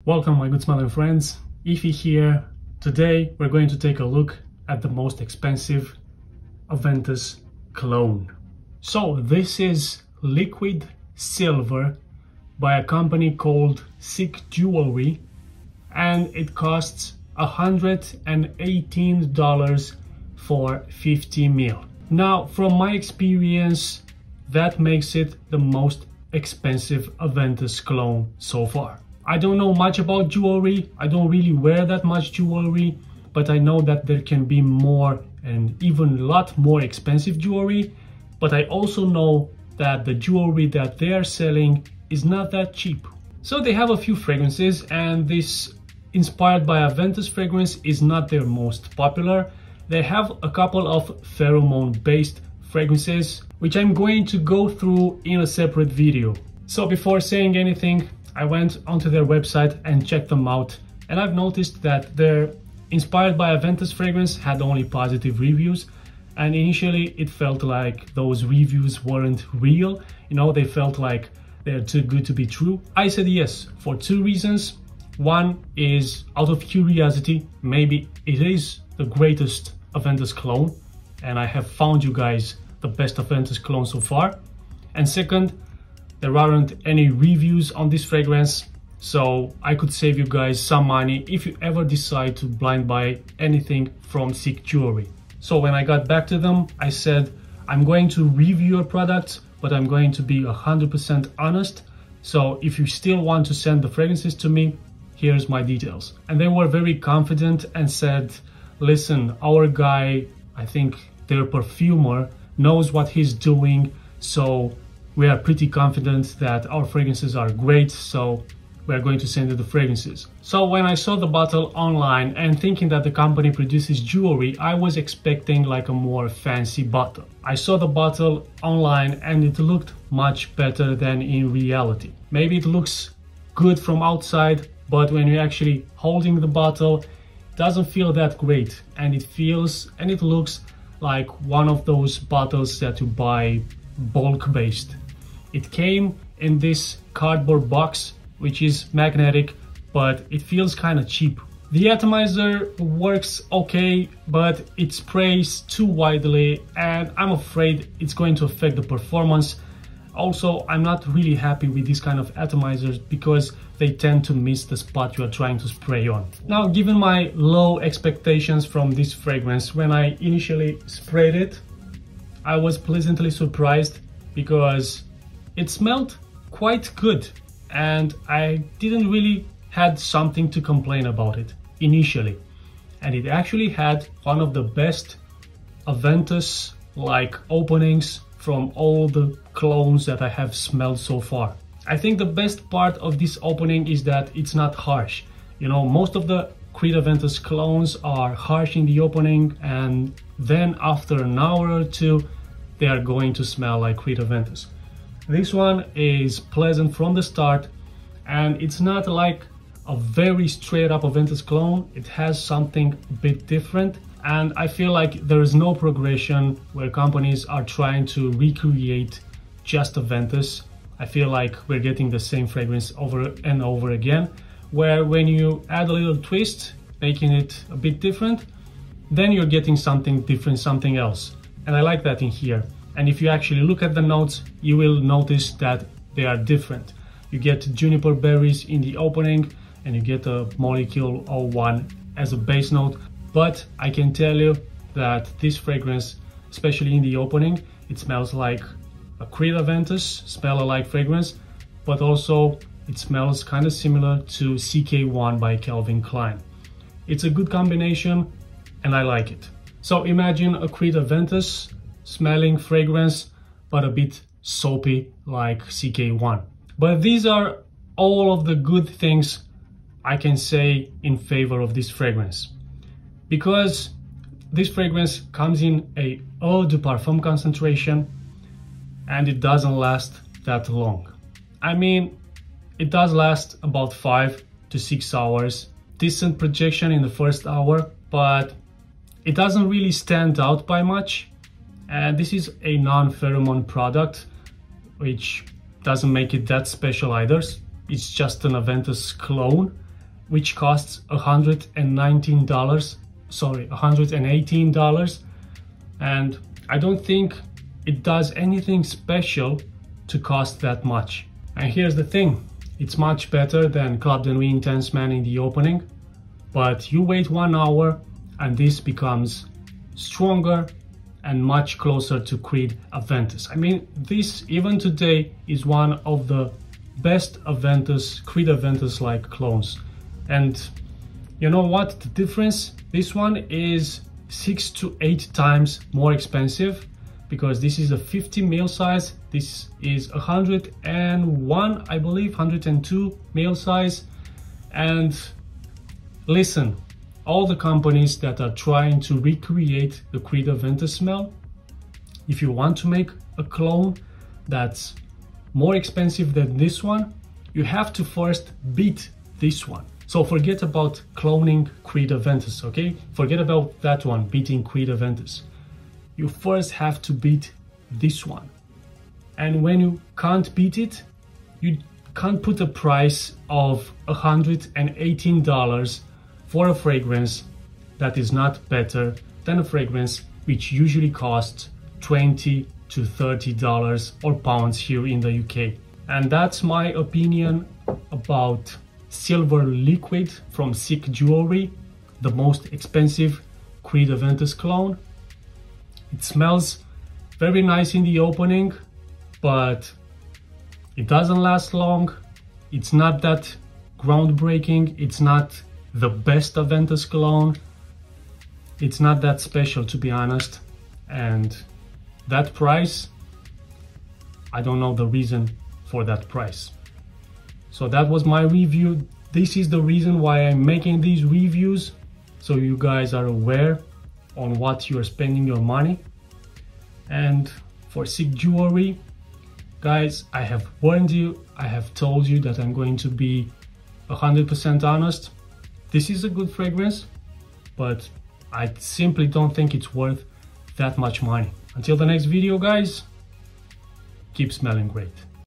Welcome my good smelling friends, Ify here. Today we're going to take a look at the most expensive Aventus cologne. So this is liquid silver by a company called Sick Jewelry, and it costs $118 for 50 ml. Now from my experience, that makes it the most expensive Aventus cologne so far. I don't know much about jewelry, I don't really wear that much jewelry, but I know that there can be more and even a lot more expensive jewelry, but I also know that the jewelry that they are selling is not that cheap. So they have a few fragrances, and this inspired by Aventus fragrance is not their most popular. They have a couple of pheromone based fragrances, which I'm going to go through in a separate video. So before saying anything, I went onto their website and checked them out, and I've noticed that their inspired by Aventus fragrance had only positive reviews, and initially it felt like those reviews weren't real. You know, they felt like they're too good to be true. I said yes for two reasons. One is out of curiosity, maybe it is the greatest Aventus cologne, and I have found you guys the best Aventus cologne so far. And second, there aren't any reviews on this fragrance, so I could save you guys some money if you ever decide to blind buy anything from Sick Jewelry. So when I got back to them, I said, I'm going to review your product, but I'm going to be 100% honest. So if you still want to send the fragrances to me, here's my details. And they were very confident and said, listen, our guy, I think their perfumer, knows what he's doing, so we are pretty confident that our fragrances are great, so we are going to send you the fragrances. So when I saw the bottle online and thinking that the company produces jewelry, I was expecting like a more fancy bottle. I saw the bottle online and it looked much better than in reality. Maybe it looks good from outside, but when you're actually holding the bottle, it doesn't feel that great, and it feels and it looks like one of those bottles that you buy bulk based. It came in this cardboard box, which is magnetic, but it feels kind of cheap. The atomizer works okay, but it sprays too widely, and I'm afraid it's going to affect the performance. Also, I'm not really happy with these kind of atomizers because they tend to miss the spot you are trying to spray on. Now, given my low expectations from this fragrance, when I initially sprayed it, I was pleasantly surprised because it smelled quite good, and I didn't really had something to complain about it initially. And it actually had one of the best Aventus like openings from all the colognes that I have smelled so far. I think the best part of this opening is that it's not harsh. You know, most of the Creed Aventus colognes are harsh in the opening, and then after an hour or two they are going to smell like Creed Aventus. This one is pleasant from the start, and it's not like a very straight up Aventus cologne. It has something a bit different, and I feel like there is no progression where companies are trying to recreate just Aventus. I feel like we're getting the same fragrance over and over again, where when you add a little twist, making it a bit different, then you're getting something different, something else. And I like that in here. And if you actually look at the notes, you will notice that they are different. You get juniper berries in the opening, and you get a molecule 01 as a base note. But I can tell you that this fragrance, especially in the opening, it smells like a Creed Aventus smell-alike fragrance, but also it smells kind of similar to CK1 by Calvin Klein. It's a good combination, and I like it. So imagine a Creed Aventus smelling fragrance, but a bit soapy like CK1. But these are all of the good things I can say in favor of this fragrance, because this fragrance comes in a eau de parfum concentration, and it doesn't last that long. I mean, it does last about 5 to 6 hours, decent projection in the first hour, but it doesn't really stand out by much. And this is a non-pheromone product, which doesn't make it that special either. It's just an Aventus cologne, which costs $118, and I don't think it does anything special to cost that much. And here's the thing, it's much better than Club de Nuit Intense Man in the opening, but you wait 1 hour and this becomes stronger and much closer to Creed Aventus. I mean, this even today is one of the best Aventus, Creed Aventus like clones. And you know what the difference? This one is 6 to 8 times more expensive, because this is a 50 mil size, this is 101, I believe, 102 mil size. And listen, all the companies that are trying to recreate the Creed Aventus smell, if you want to make a clone that's more expensive than this one, you have to first beat this one. So forget about cloning Creed Aventus, okay? Forget about that one, beating Creed Aventus. You first have to beat this one. And when you can't beat it, you can't put a price of $118 for a fragrance that is not better than a fragrance which usually costs $20 to $30 or pounds here in the UK. And that's my opinion about Silver Liquid from Sick Jewelry, the most expensive Creed Aventus clone. It smells very nice in the opening, but it doesn't last long. It's not that groundbreaking. It's not the best Aventus cologne. It's not that special, to be honest. And that price, I don't know the reason for that price. So that was my review. This is the reason why I'm making these reviews, so you guys are aware on what you're spending your money. And for Sick Jewelry, guys, I have warned you, I have told you that I'm going to be 100% honest. This is a good fragrance, but I simply don't think it's worth that much money. Until the next video, guys, keep smelling great.